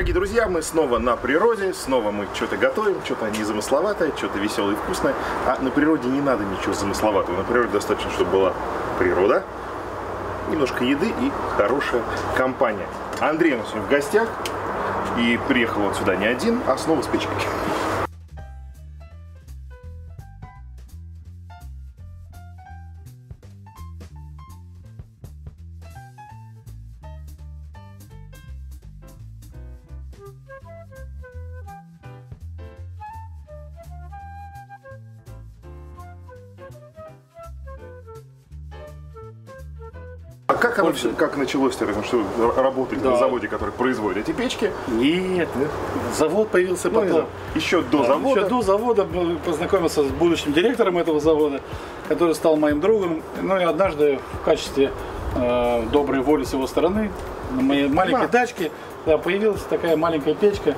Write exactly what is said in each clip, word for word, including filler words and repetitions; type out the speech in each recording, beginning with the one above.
дорогие друзья, мы снова на природе, снова мы что-то готовим, что-то незамысловатое, что-то веселое и вкусное. А на природе не надо ничего замысловатого, на природе достаточно, чтобы была природа, немножко еды и хорошая компания. Андрей у нас сегодня в гостях, и приехал он сюда не один, а снова с печкой. А как оно все, как началось-то, что работать да. на заводе, который производит эти печки? Нет, завод появился потом. Ну, еще до да, завода? Еще до завода познакомился с будущим директором этого завода, который стал моим другом. Ну и однажды в качестве э, доброй воли с его стороны на моей маленькой да. дачке да, появилась такая маленькая печка.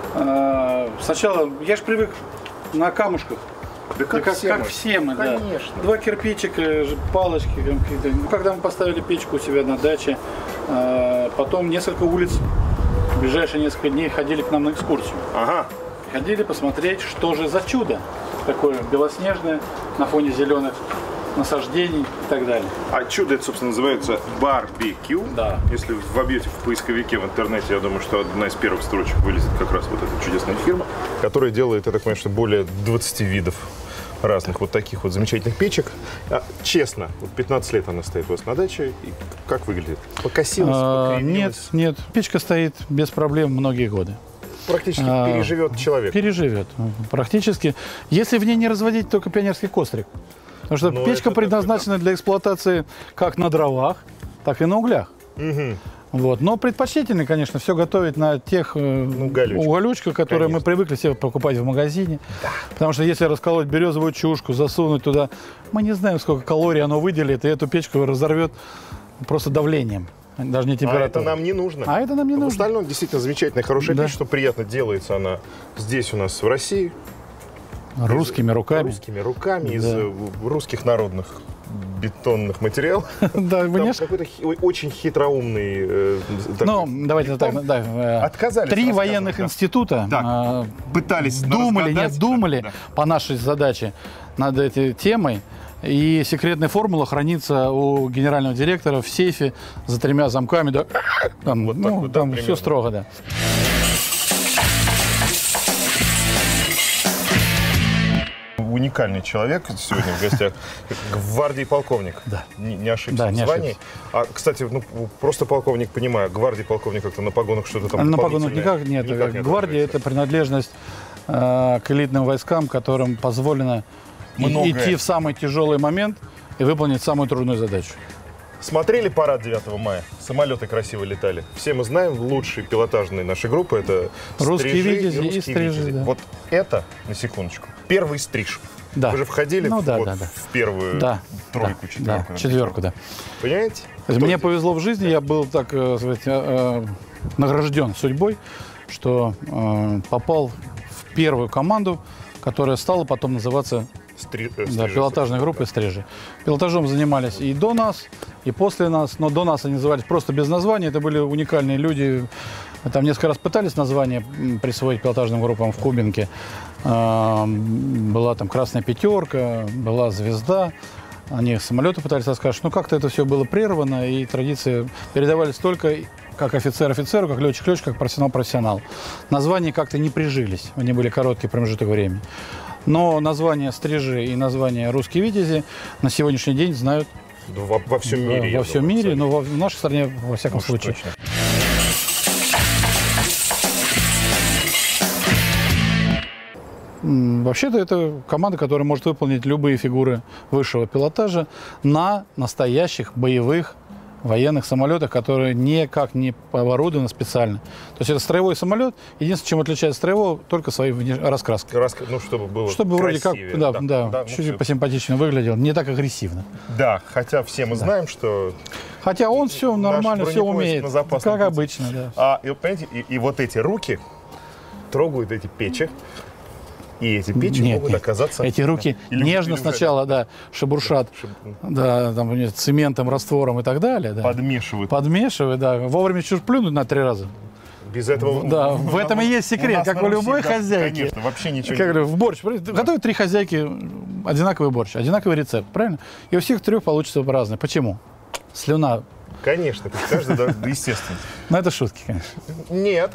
Э, сначала я же привык на камушках. Да как, как, все, как мы. все мы, Конечно. да. Два кирпичика, палочки какие-то. Ну, когда мы поставили печку у себя на даче, э, потом несколько улиц, в ближайшие несколько дней ходили к нам на экскурсию. Ага. Ходили посмотреть, что же за чудо такое белоснежное на фоне зеленых насаждений и так далее. А чудо это, собственно, называется барбекю. Да. Если вы вобьете в поисковике в интернете, я думаю, что одна из первых строчек вылезет как раз вот эта чудесная фирма, которая делает, я так понимаю, что более двадцати видов разных вот таких вот замечательных печек. А, честно, вот пятнадцать лет она стоит у вас на даче. И как выглядит? Покосилась, а, Нет, нет. Печка стоит без проблем многие годы. Практически а, переживет человек. Переживет. Практически. Если в ней не разводить только пионерский кострик. Потому что Но печка предназначена так, да. для эксплуатации как на дровах, так и на углях. Угу. Вот. Но предпочтительно, конечно, все готовить на тех ну, уголючках, которые конечно. мы привыкли себе покупать в магазине. Да. Потому что если расколоть березовую чушку, засунуть туда, мы не знаем, сколько калорий оно выделит, и эту печку разорвет просто давлением. Даже не температура. А это нам не нужно. А это нам не а нужно. В остальном действительно замечательная, хорошая да. печь, что приятно делается она здесь у нас в России. Русскими руками. Русскими руками, да. из русских народных бетонных материалов. Да, Там какой-то очень хитроумный... Ну, давайте так. Отказались. Три военных института пытались думали, нет, думали по нашей задаче над этой темой. И секретная формула хранится у генерального директора в сейфе за тремя замками. Да. Там, вот ну, вот, там да, все строго, да. Уникальный человек сегодня в гостях. Гвардии полковник. Да. Не, не ошибся да, в звании. А, кстати, ну, просто полковник, понимаю, гвардии полковник как-то на погонах что-то там на погонах никак нет. Никак нет. Гвардия – это принадлежность э, к элитным войскам, которым позволено Многое. идти в самый тяжелый момент и выполнить самую трудную задачу. Смотрели парад девятого мая? Самолеты красиво летали. Все мы знаем, лучшие пилотажные нашей группы — это русские видези и, и стрижи. Да. Вот это, на секундочку, первый стриж. Да. Вы же входили ну, в, да, вот, да, да. в первую да. тройку, да. четверку. Да. Четверку, да. Понимаете? Мне здесь? повезло в жизни, я был так сказать, награжден судьбой, что э, попал в первую команду, которая стала потом называться Стри... да, пилотажной группой «Стрижи». Пилотажом занимались и до нас, и после нас, но до нас они назывались просто без названия. Это были уникальные люди. Там несколько раз пытались название присвоить пилотажным группам в Кубинке. Была там «Красная пятерка», была «Звезда». Они самолеты пытались рассказать. Ну, как-то это все было прервано, и традиции передавались только как офицер офицеру, как летчик летчик, как профессионал профессионал. Названия как-то не прижились. Они были короткий промежуток времени. Но название «Стрижи» и название «Русские видези» на сегодняшний день знают во, во всем мире. Во, во всем думаю, мире, абсолютно. но во, в нашей стране, во всяком Может, случае. Точно. Вообще-то это команда, которая может выполнить любые фигуры высшего пилотажа на настоящих боевых военных самолетах, которые никак не оборудованы специально. То есть это строевой самолет. Единственное, чем отличается строевого, только своей раскраской. Раск... Ну, чтобы было Чтобы вроде как, да, да, да, да, чуть-чуть ну, посимпатичнее выглядел, не так агрессивно. Да, хотя все мы да. знаем, что... Хотя он все нормально, все умеет, как пути. обычно. Да. А, и, понимаете, и, и вот эти руки трогают эти печи. И эти печи нет, могут нет. оказаться... Эти руки или, нежно или сначала да, шебуршат да, там, цементом, раствором и так далее. Да. Подмешивают. Подмешивают, да. Вовремя чуть плюнуть на три раза. Без этого... Да, в этом и есть секрет, как у любой хозяйки. Конечно, вообще ничего как не... В борщ. Готовят три хозяйки одинаковый борщ, одинаковый рецепт, правильно? И у всех трех получится по-разному. Почему? Слюна. Конечно, каждый, да, естественно. Ну, это шутки, конечно. Нет.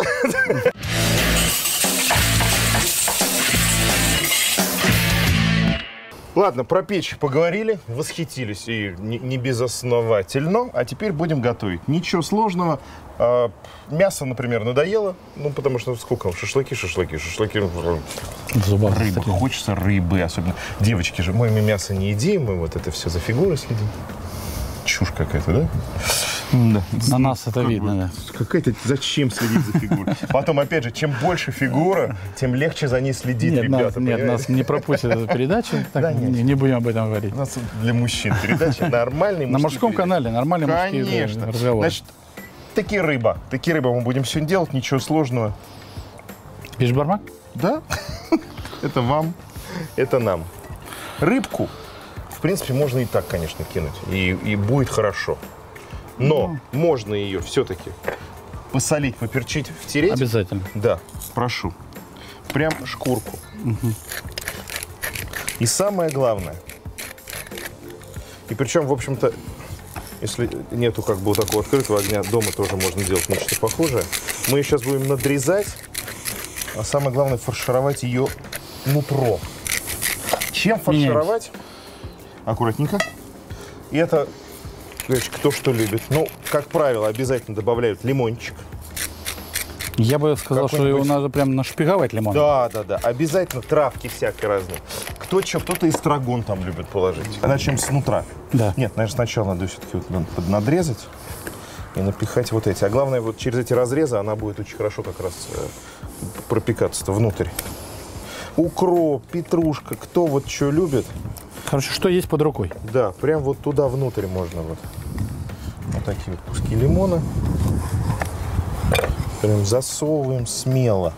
Ладно, про печь поговорили, восхитились и не, не безосновательно. А теперь будем готовить. Ничего сложного. А, мясо, например, надоело. Ну, потому что сколько? Шашлыки, шашлыки, шашлыки. В зубах Рыба. стоит. Хочется рыбы. Особенно девочки же, мы мясо не едим, мы вот это все за фигурой следим. Чушь какая-то, да? Да. На нас это видно, да. Какая-то зачем следить за фигурой? Потом, опять же, чем больше фигура, тем легче за ней следить, Нет, ребята. нас, нет, нас не пропустят эту передачу. Так, Да, нет. не, не будем об этом говорить. У нас для мужчин передача нормальный На мужском канале нормальные мужские Конечно. разговоры. Значит, таки рыба. Таки рыба мы будем сегодня делать, ничего сложного. Бишбармак? Да? Это вам, это нам. Рыбку, в принципе, можно и так, конечно, кинуть. И, и будет хорошо. Но можно ее все-таки посолить, поперчить, втереть. Обязательно. Да, прошу. Прям шкурку. Угу. И самое главное. И причем, в общем-то, если нету как бы вот такого открытого огня, дома тоже можно делать нечто похожее. Мы ее сейчас будем надрезать, а самое главное фаршировать ее нутро. Чем фаршировать? Аккуратненько. И это, кто что любит. Ну, как правило, обязательно добавляют лимончик. Я бы сказал, что его надо прям нашпиговать лимоном. Да, да, да. Обязательно травки всякие разные. Кто что, кто-то эстрагон там любит положить. А начнем с нутра. Да. Нет, наверное, сначала надо все-таки вот поднадрезать и напихать вот эти. А главное, вот через эти разрезы она будет очень хорошо как раз э, пропекаться-то внутрь. Укроп, петрушка, кто вот что любит. Короче, что есть под рукой? Да, прям вот туда внутрь можно вот. Вот такие вот куски лимона. Прям засовываем смело.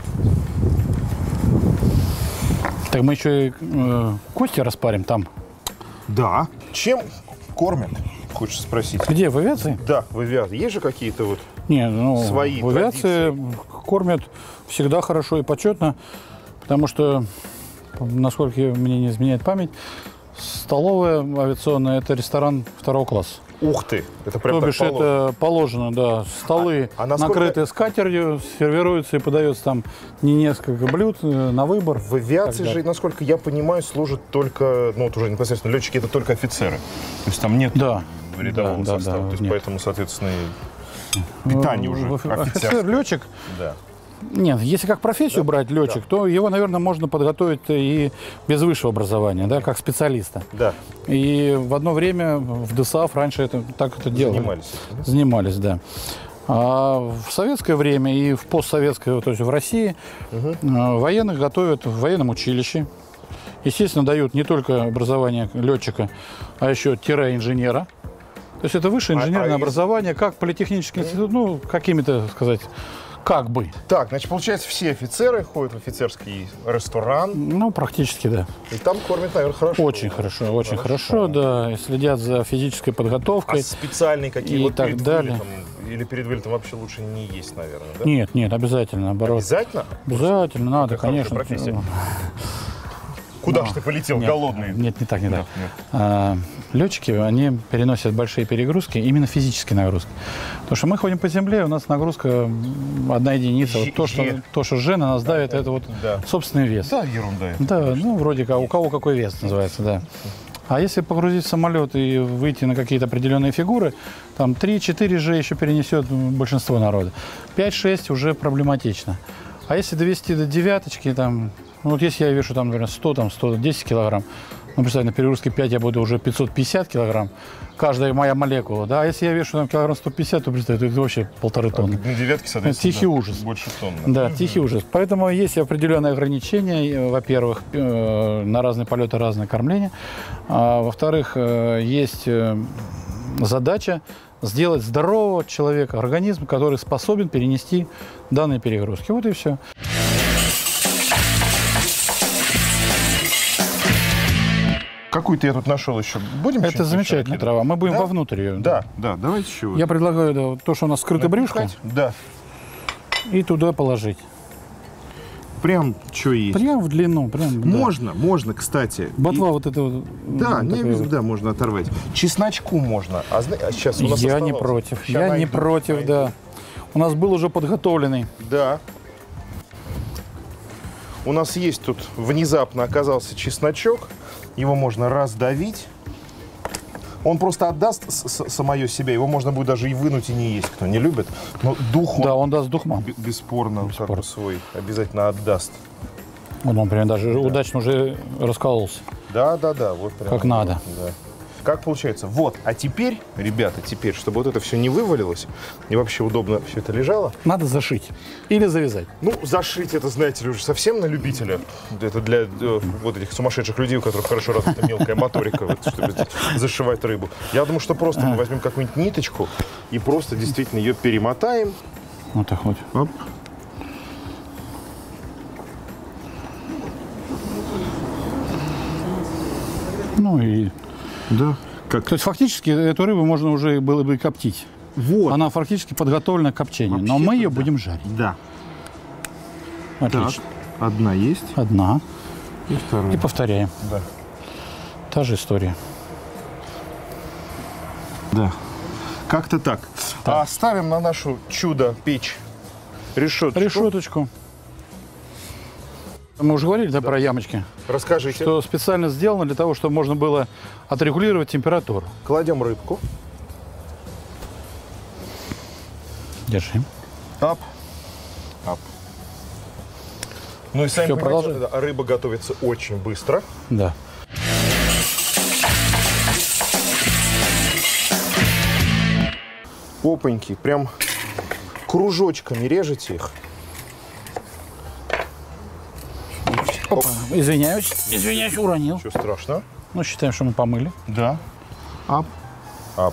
Так мы еще и э, кости распарим там. Да. Чем кормят? Хочешь спросить? Где, в авиации? Да, в авиации. Есть же какие-то вот... Не, ну, Свои в авиации традиции. Кормят всегда хорошо и почетно, потому что, насколько мне не изменяет память, столовая авиационная – это ресторан второго класса. Ух ты! Это прям То так бишь положено. это положено, да. Столы А- а насколько- накрытые скатертью, сервируются и подается там не несколько блюд э, на выбор. В авиации Так, же, да. насколько я понимаю, служат только, ну вот уже непосредственно летчики, это только офицеры. То есть там нет Да. рядового Да, да, состава. да, То есть нет. поэтому, соответственно, и питание уже Офицер, офицерское. летчик. Да. Нет, если как профессию брать летчик, то его, наверное, можно подготовить и без высшего образования, да, как специалиста. Да. И в одно время в ДСАФ раньше это, так это делали. Занимались этим, да? Занимались, да. А в советское время и в постсоветское, то есть в России, Угу. военных готовят в военном училище. Естественно, дают не только образование летчика, а еще тире-инженера. То есть это высшее инженерное А- а из- образование, как политехнический институт, ну, какими-то, так сказать, как бы. Так, значит, получается, все офицеры ходят в офицерский ресторан, Ну, практически, да. и там кормят, наверное, хорошо. Очень хорошо, очень хорошо, да. И следят за физической А подготовкой. специальные какие И вот так перед далее. вылетом или перед вылетом вообще лучше не есть, наверное, да? Нет, нет, обязательно, наоборот. Обязательно? Обязательно, надо, Какая конечно. хорошая профессия. Куда же ты полетел, Нет, голодный? Нет, не так, не так. Нет, нет. А, летчики, они переносят большие перегрузки, именно физические нагрузки. Потому что мы ходим по земле, у нас нагрузка м, одна единица. Вот то, что, Е- то, что жена нас давит, это вот Да. собственный вес. Да, ерунда. это. Да, ну, вроде как, у кого какой вес называется, да. А если погрузить в самолет и выйти на какие-то определенные фигуры, там три-четыре же еще перенесет большинство народа. пять-шесть уже проблематично. А если довести до девяточки, там, ну, вот если я вешу, там, например, сто, там, сто десять килограмм, ну, представь, на перегрузке пять я буду уже пятьсот пятьдесят килограмм, каждая моя молекула, да, а если я вешу, там, килограмм сто пятьдесят, то, представь, это вообще полторы тонны. На девятке, соответственно, Тихий да, ужас. больше тонны. Да, тихий ужас. Поэтому есть определенные ограничения. э, Во-первых, э, на разные полеты разное кормление. А во-вторых, э, есть э, задача сделать здорового человека, организм, который способен перенести данные перегрузки. Вот и все. Какую-то я тут нашел еще. Будем Это что-нибудь замечательная еще трава. Мы будем Да? вовнутрь ее. Да, да, давайте еще. вот Я предлагаю да, вот то, что у нас скрыто брюшко. напихать. Да. И туда положить. Прям что есть. Прям в длину. Прям, можно, да. можно, кстати. Ботва И... вот это вот. Да, вот не такое... без... да, можно оторвать. Чесночку можно. А, а сейчас у нас Я оставалось. не против. Сейчас Я найду, не против, найду. да. У нас был уже подготовленный. Да. У нас есть тут внезапно оказался чесночок. Его можно раздавить. Он просто отдаст самое себя. Его можно будет даже и вынуть, и не есть. Кто не любит. Но дух он, да, он даст духман. Бесспорно, Бесспорно. Как бы свой обязательно отдаст. Он, например, даже да. удачно уже раскололся. Да, да, да. Вот прям как вот, надо. Да. Как получается? Вот. А теперь, ребята, теперь, чтобы вот это все не вывалилось и вообще удобно все это лежало. Надо зашить. Или завязать. Ну, зашить это, знаете ли, уже совсем на любителя. Это для э, вот этих сумасшедших людей, у которых хорошо развита мелкая моторика, вот, чтобы зашивать рыбу. Я думаю, что просто мы возьмем какую-нибудь ниточку и просто действительно ее перемотаем. Вот так вот. Оп. Ну и... Да. Как? То есть фактически эту рыбу можно уже было бы коптить. Вот. Она фактически подготовлена к копчению. Но мы ее да. будем жарить. Да. Отлично. Так. Одна есть. Одна. И вторая. И повторяем. Да. Та же история. Да. Как-то так. так. А ставим на нашу чудо-печь решеточку. Решеточку. Мы уже говорили да, да. про ямочки. Расскажите. Что специально сделано для того, чтобы можно было отрегулировать температуру. Кладем рыбку. Держи. Ап. Ап. Ну и сами Все, понимаете, рыба готовится очень быстро. Да. Опаньки. Прям кружочками режете их. Опа. Извиняюсь. Извиняюсь, уронил. Ничего страшного. Ну, считаем, что мы помыли. Да. Ап. Ап.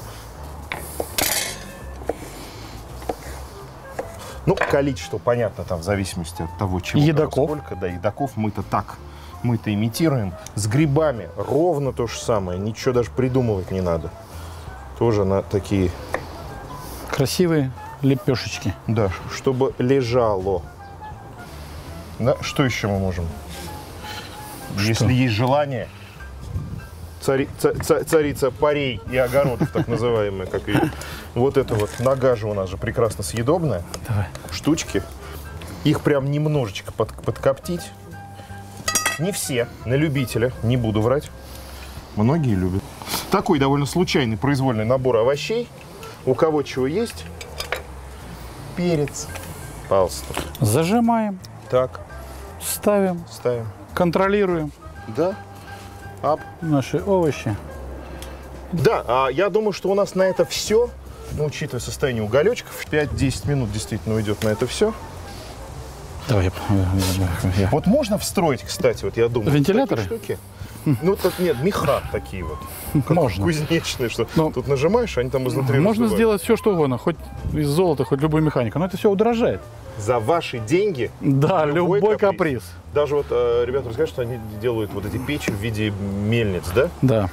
Ну, количество, понятно, там, в зависимости от того, чего. Едоков. Сколько, да, едоков мы-то так. Мы-то имитируем. С грибами ровно то же самое. Ничего даже придумывать не надо. Тоже на такие... Красивые лепешечки. Да, чтобы лежало. Да, что еще мы можем? Что? Если есть желание, цари, ца, ца, царица парей и огородов, так называемая, как и вот эта вот нога же у нас же прекрасно съедобная. Давай. Штучки. Их прям немножечко под, подкоптить. Не все, на любителя, не буду врать. Многие любят. Такой довольно случайный произвольный набор овощей. У кого чего есть. Перец. Пожалуйста. Зажимаем. Так. Ставим. Ставим. Контролируем. Да. Ап. Наши овощи. Да, а я думаю, что у нас на это все, ну, учитывая состояние уголечков, пять-десять минут действительно уйдет на это все. Давай. Я... Вот можно встроить, кстати, вот я думаю, вентиляторы? штуки. Ну, тут нет, меха такие вот. Можно. Кузнечные, что но тут нажимаешь, они там изнутри можно раздувают. сделать все, что угодно, хоть из золота, хоть любую механику, но это все удорожает. За ваши деньги? Да, любой, любой каприз. каприз. Даже вот э, ребята расскажут, что они делают вот эти печи в виде мельниц, да? Да.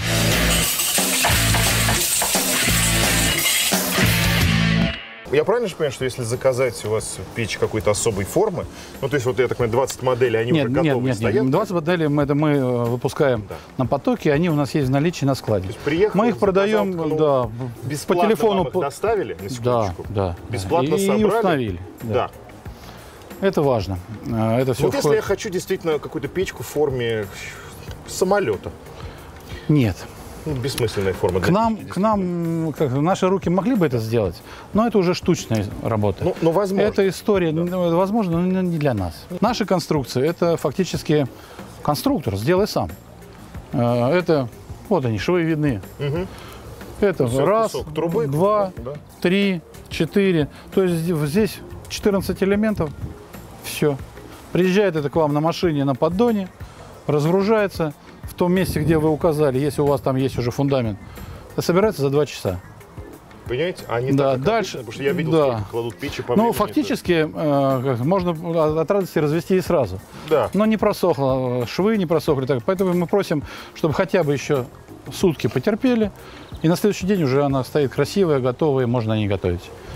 Я правильно же понимаю, что если заказать у вас печь какой-то особой формы, ну, то есть, вот я так понимаю, двадцать моделей, они нет, уже готовы, нет, нет, стоят? Нет, двадцать моделей мы, это мы выпускаем да. на потоке, они у нас есть в наличии на складе. То есть, приехал, мы их продаем, ткнул, да, по телефону. Вам их доставили, на секундочку? Да, да. Бесплатно и, собрали? И установили. Да. да. Это важно. Это все вот входит... если я хочу действительно какую-то печку в форме самолета? Нет. Ну, бессмысленная форма. К нам, к нам как, наши руки могли бы это сделать, но это уже штучная работа. Ну, ну возможно. Это история, да. возможно, но не для нас. Наши конструкции – это фактически конструктор, сделай сам. Это, вот они, швы видны. Угу. Это все раз, трубы, два, да. три, четыре. То есть здесь четырнадцать элементов, все. Приезжает это к вам на машине, на поддоне, разгружается. В том месте, где вы указали, если у вас там есть уже фундамент, это собирается за два часа. Понимаете? А не да, так, дальше, потому что я видел, да. сколько кладут печи по Ну, времени, фактически э, можно от радости развести и сразу. Да. Но не просохло, швы не просохли. Так, поэтому мы просим, чтобы хотя бы еще сутки потерпели, и на следующий день уже она стоит красивая, готовая, можно на ней готовить.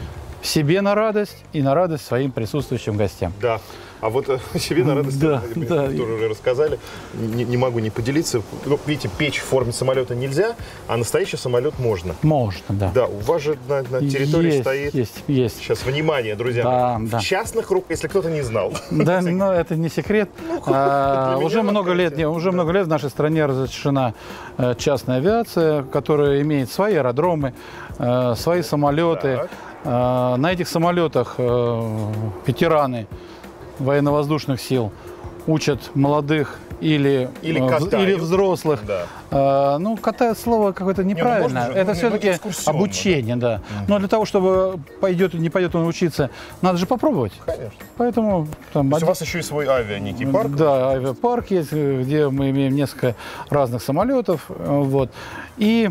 себе на радость и на радость своим присутствующим гостям. Да. А вот э, себе на радость, да, мы да. тоже уже рассказали, не, не могу не поделиться. Ну, видите, печь в форме самолета нельзя, а настоящий самолет можно. Можно, да. Да, у вас же на, на территории есть, стоит... Есть, есть. Сейчас, внимание, друзья. Да, в да. частных руках, если кто-то не знал. Да, но это не секрет. А, уже много лет, не, уже много лет в нашей стране разрешена э, частная авиация, которая имеет свои аэродромы, э, свои самолеты. Э, на этих самолетах э, ветераны военно-воздушных сил учат молодых или, Или э, катают. или взрослых. Да. Э, ну, катают слово какое-то неправильно. Не, ну, же, это ну, все-таки экскурсионно, обучение, да. Угу. Но для того, чтобы пойдет не пойдет он учиться, надо же попробовать. Конечно. Поэтому там, То есть у вас еще и свой авиа, некий парк? Да, авиапарк есть, где мы имеем несколько разных самолетов. Вот. И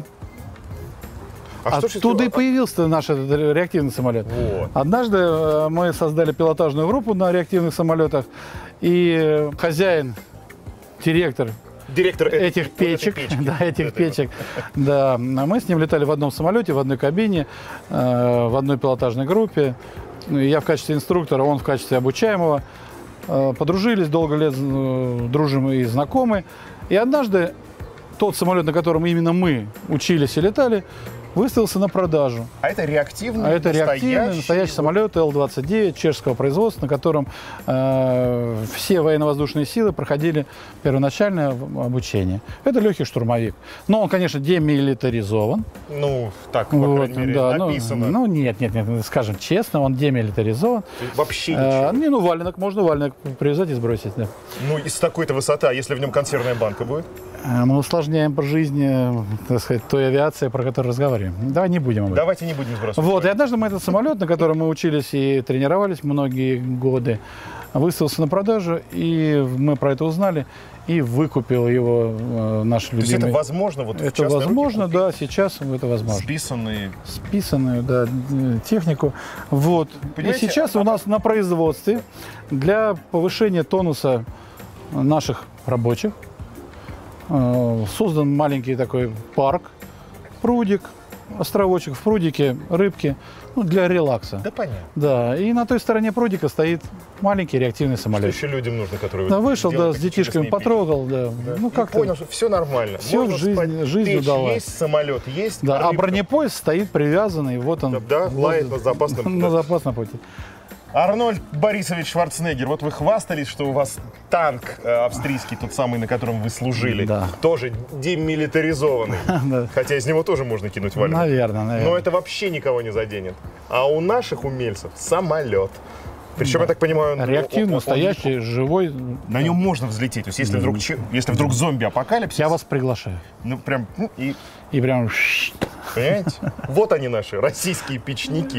А что оттуда же- и появился наш этот реактивный самолет. Вот. Однажды э, мы создали пилотажную группу на реактивных самолетах, и хозяин, директор Директор э- этих вот этой печек, печки. да, этих Этой печек, да, мы с ним летали в одном самолете, в одной кабине, э, в одной пилотажной группе. Ну, и я в качестве инструктора, он в качестве обучаемого. Э, Подружились, долго лет э, дружим и знакомы. И однажды тот самолет, на котором именно мы учились и летали, выставился на продажу. А это реактивный, А это реактивный, настоящий, настоящий самолет Эл двадцать девять чешского производства, на котором э, все военно-воздушные силы проходили первоначальное обучение. Это легкий штурмовик. Но он, конечно, демилитаризован. Ну, так, по Вот, крайней мере, да, ну, написано. ну, нет, нет, нет, скажем честно, он демилитаризован. Вообще Э, ничего. не, ну, валенок, можно валенок привязать и сбросить, да. Ну, из такой-то высоты, а если в нем консервная банка будет? Э, Мы усложняем по жизни, так сказать, той авиации, про которую разговариваем. Давай не будем об этом. Давайте не будем сбрасывать. Вот, и однажды мы этот самолет, на котором мы учились и тренировались многие годы, выставился на продажу, и мы про это узнали, и выкупил его э, наш То есть любимый. это возможно? Вот в Это частной руке возможно, купить да, сейчас это возможно. Списанные. Списанную, да, э, технику. Вот. Понимаете, И сейчас у нас на производстве для повышения тонуса наших рабочих э, создан маленький такой парк, прудик, островочек, в прудике рыбки, ну, для релакса. Да понятно. Да, и на той стороне прудика стоит маленький реактивный Что самолет. еще людям нужно, которые... Да, вышел, да, делают с такие детишками чудесные потрогал, да. песни? Да. Ну, И как понял, что все нормально. Всё Можно в жизни- спать, жизнь печь удалась. есть, самолет есть. Да, а рыбка. бронепоезд стоит привязанный, вот он. Да, вот, лает на запасном- на запасном пути. Арнольд Борисович Шварценеггер, вот вы хвастались, что у вас танк э, австрийский, тот самый, на котором вы служили, Да. тоже демилитаризованный. Да. Хотя из него тоже можно кинуть валенок. Наверное, наверное. Но это вообще никого не заденет. А у наших умельцев самолет. Причем, я так понимаю, он- Реактивный, он- он- настоящий, живой. на нем можно взлететь. То есть, если вдруг, че- если вдруг зомби-апокалипсис, Я вас приглашаю. ну прям, ну, и, И прям... понимаете, вот они наши, российские печники.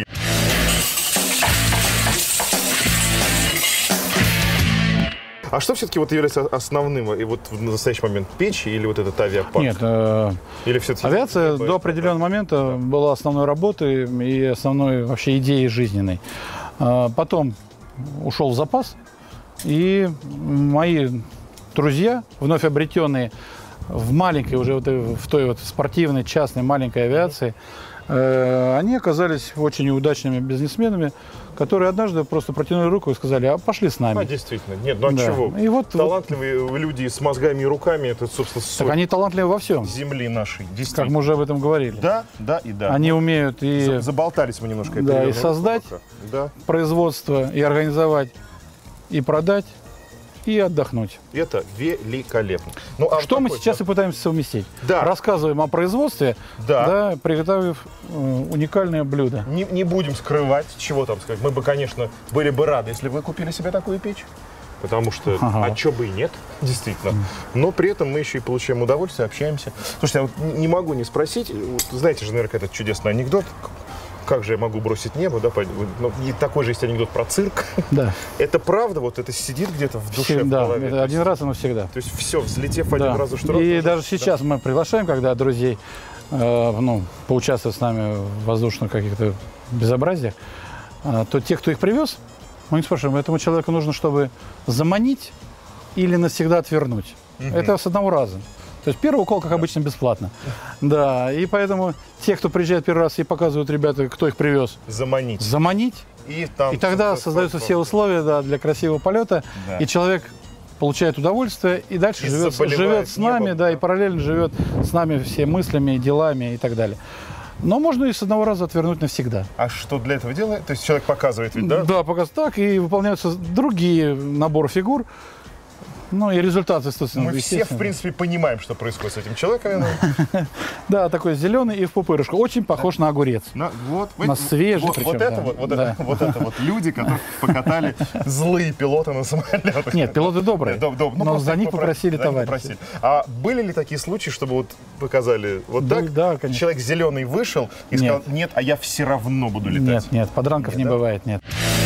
А что все-таки вот является основным и вот в настоящий момент, печь или вот этот авиапарк? Нет, э, Или все-таки авиация до определенного момента была основной работой и основной вообще идеей жизненной. А потом ушел в запас, и мои друзья, вновь обретенные в маленькой, уже вот э, в той вот спортивной, частной, маленькой авиации, э, они оказались очень удачными бизнесменами, которые однажды просто протянули руку и сказали: а пошли с А, нами. действительно. Нет, ну а Да. чего? И вот- Талантливые люди с мозгами и руками, это, собственно, Так соль они талантливы во всем, земли нашей. как Действительно. мы уже об этом говорили. Да, да и да. Они умеют и За- Заболтались мы немножко. я Да, перевел и на создать. русский пока. Да, производство, и организовать, и продать, и отдохнуть. это великолепно. Ну, а Что вот мы такой, сейчас да. и пытаемся совместить. Да. Рассказываем о производстве, Да. да, приготовив э, уникальное блюдо. Не, не будем скрывать, чего там сказать. Мы бы, конечно, были бы рады, если бы вы купили себе такую печь. Потому что, Ага. а чё бы и нет, действительно. Но при этом мы еще и получаем удовольствие, общаемся. Слушайте, я вот не могу не спросить, вот знаете же, наверное, этот чудесный анекдот, как же я могу бросить небо, да? Ну, и такой же есть анекдот про цирк. Да, Это правда, вот это сидит где-то в душе, Все- в да, голове. это один раз и навсегда. То есть все, взлетев один Да. раз за штурм. И даже сейчас мы приглашаем, когда друзей, э, ну, поучаствовать с нами в воздушных каких-то безобразиях, э, то те, кто их привез, мы не спрашиваем, этому человеку нужно, чтобы заманить или навсегда отвернуть. Это с одного раза. То есть первый укол, как обычно, бесплатно. Да, и поэтому те, кто приезжает первый раз и показывают ребята, кто их привез. Заманить. Заманить. И, там, и тогда со, создаются со, все условия, да, для красивого полета. Да. И человек получает удовольствие и дальше и живет, живет с нами, небом, да, да, и параллельно живет с нами все мыслями, делами и так далее. Но можно и с одного раза отвернуть навсегда. А что для этого делает? То есть человек показывает ведь, да? Да, показывает так, и выполняются другие наборы фигур. Ну и результат, естественно. Мы все, в принципе, понимаем, что происходит с этим человеком. Да, такой зеленый и в пупырышку. Очень похож на огурец. На свежий. Вот это вот люди, которые покатали злые пилоты на самолетах. Нет, пилоты добрые, но за них попросили товарищи. А были ли такие случаи, чтобы вот показали вот так? Да, конечно. Человек зеленый вышел и сказал, нет, а я все равно буду летать. Нет, нет, подранков не бывает, нет.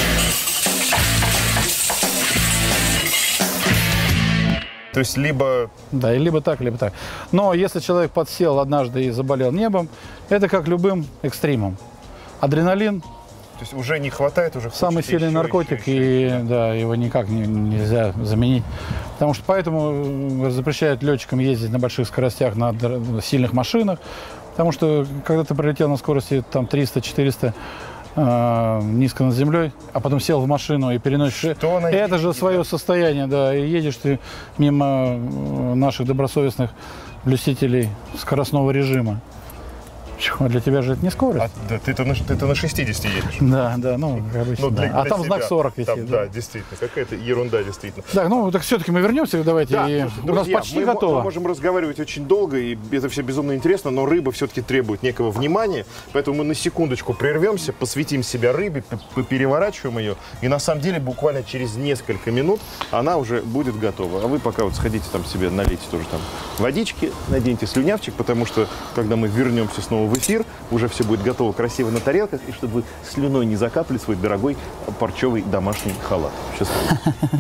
То есть либо... Да, и либо так, либо так. Но если человек подсел однажды и заболел небом, это как любым экстримом. Адреналин. То есть уже не хватает, уже самый сильный еще, наркотик, еще, еще, и еще, да. Да, его никак не, нельзя заменить. Потому что поэтому запрещают летчикам ездить на больших скоростях на сильных машинах. Потому что когда ты пролетел на скорости там триста-четыреста э, низко над землей, а потом сел в машину и переносишь это же свое состояние, да, и едешь ты мимо наших добросовестных блюстителей скоростного режима. Для тебя же это не скорость. А, да, ты-то на, ты на шестидесяти едешь. Да, да, ну, как обычно. Ну, для, да. А для там себя. знак сорок висит. Там, да. да, действительно. Какая-то ерунда, действительно. Так, ну, так все-таки мы вернемся, давайте. Да, и... слушайте, У нас друзья, почти мы, готово. Мы можем разговаривать очень долго, и это все безумно интересно, но рыба все-таки требует некого внимания, поэтому мы на секундочку прервемся, посвятим себя рыбе, переворачиваем ее, и на самом деле буквально через несколько минут она уже будет готова. А вы пока вот сходите там себе, налейте тоже там водички, наденьте слюнявчик, потому что, когда мы вернемся снова в эфир, уже все будет готово красиво на тарелках, и чтобы вы слюной не закапали свой дорогой парчевый домашний халат. Счастливо.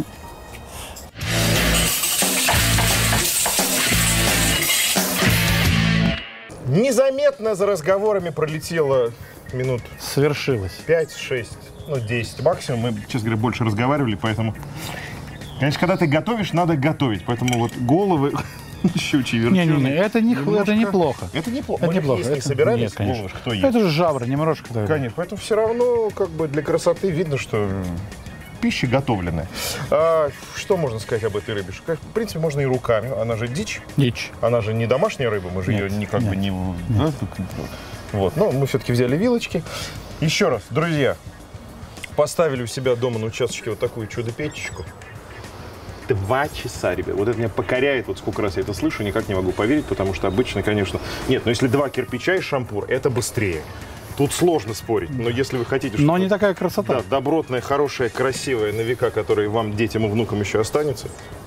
Незаметно за разговорами пролетело минут... Свершилось. пять-шесть, ну, десять максимум. Мы, честно говоря, больше разговаривали, поэтому... Конечно, когда ты готовишь, надо готовить. Поэтому вот головы... Щучьи, верченые. Не, не, не, это, не, это неплохо. Это неплохо. Это неплохо. Это... не собирались, нет, конечно. Головы, кто ест? Это же жабры, немножко. Конечно, поэтому все равно как бы для красоты видно, что пища готовленная. А, что можно сказать об этой рыбе? В принципе, можно и руками. Она же дичь. Дичь. Она же не домашняя рыба, мы же нет, ее никак бы не... Да? Вот. Но мы все-таки взяли вилочки. Еще раз, друзья, поставили у себя дома на участочке вот такую чудо-печечку. Два часа, ребят. Вот это меня покоряет, вот сколько раз я это слышу, никак не могу поверить, потому что обычно, конечно... Нет, но если два кирпича и шампур, это быстрее. Тут сложно спорить, но если вы хотите... Но не такая красота. Да, добротная, хорошая, красивая, на века, которая вам, детям и внукам еще останется.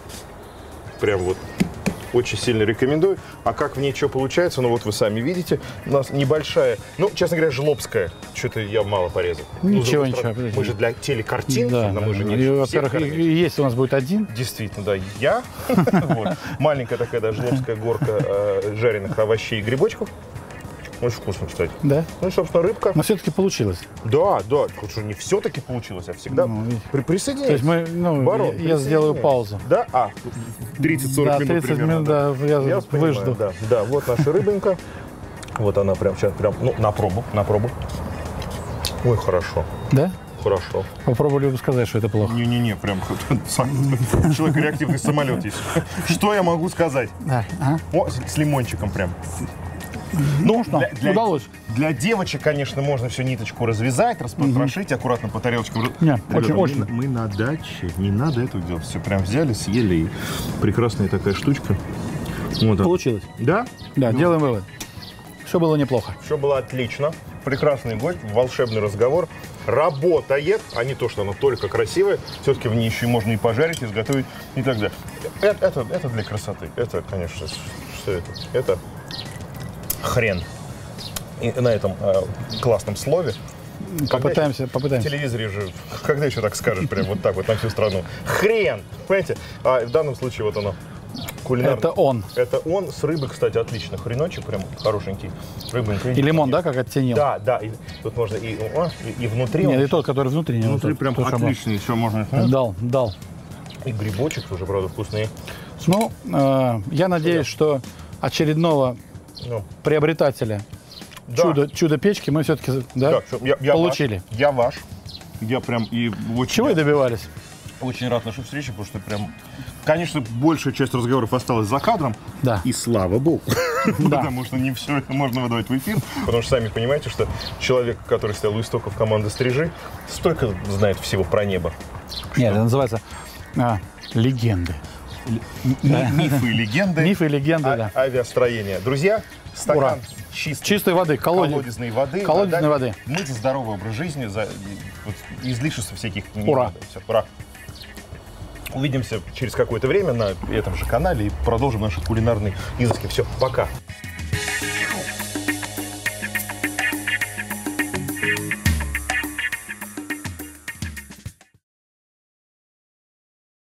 Прям вот очень сильно рекомендую. А как в ней что получается, ну вот вы сами видите, у нас небольшая, ну, честно говоря, жлобская. Что-то я мало порезал. Ничего, ну, ничего. Стороны, мы же для телекартинки, да, но да, мы же не... И, во-первых, если у нас будет один. Действительно, да, я. Маленькая такая, да, жлобская горка жареных овощей и грибочков. Очень вкусно, кстати. Да? Ну и, собственно, рыбка. Но все-таки получилось. Да, да. Тут же не все-таки получилось, а всегда. Ну, При, присоединяйся. То есть мы, ну, Барон, я сделаю паузу. Да? А, тридцать-сорок да, минут тридцать примерно. минут, да, я, я выжду. Да, да, вот наша рыбинка. Вот она прям сейчас, прям, ну, на пробу, на пробу. Ой, хорошо. Да? Хорошо. Попробовали бы сказать, что это плохо. Не-не-не, прям человек реактивный самолет есть. Что я могу сказать? Да. Ага. О, с лимончиком прям. Ну, для, для, удалось. Для девочек, конечно, можно всю ниточку развязать, распотрошить, угу. аккуратно по тарелочкам. Нет, Ребята, очень, мы, очень. Мы на даче, не надо этого делать. Все прям взяли, съели. И прекрасная такая штучка. Вот получилось. Да? Да, ну. Делаем вывод. Все было неплохо. Все было отлично. Прекрасный гость, волшебный разговор. Работает, а не то, что она только красивая. Все-таки в ней еще можно и пожарить, и изготовить, и так далее. Это, это, это для красоты. Это, конечно, что это? Это хрен. И на этом э, классном слове. Попытаемся, еще, попытаемся. В телевизоре же, когда еще так скажешь, прям вот так вот на всю страну. Хрен! Понимаете? А в данном случае вот оно. Кулинарный. Это он. Это он с рыбой, кстати, отлично. Хреночек прям хорошенький. Рыбонький. И лимон, да, как оттенил? Да, да. И, тут можно и, о, и, и внутри. Нет, он, и тот, который внутри. Внутри вот прям отлично. Еще можно. Дал, дал. И грибочек уже, правда, вкусный. Ну, э, я надеюсь, что очередного Ну, приобретателя да. чудо, чудо-печки мы все-таки да, Да, всё, я, я получили. Ваш, я ваш. Я прям и очень, Чего и добивались? очень рад нашей встрече, потому что прям, конечно, большая часть разговоров осталась за кадром. Да. И слава богу. Да. Потому что не все это можно выдавать в эфир. Потому что сами понимаете, что человек, который стоял у истоков команды «Стрижи», столько знает всего про небо. Нет, это называется а, легенды. Ми- Мифы и легенды. Мифы и легенды, а- да. Авиастроения. Друзья, стакан Ура. чистой, Чистой воды, колодец. колодезной воды. Колодезной да, воды. Мы за здоровый образ жизни, за вот, излишеств всяких. не Ура. надо. Всё, ура. Увидимся через какое-то время на этом же канале и продолжим наши кулинарные изыски. Все, пока.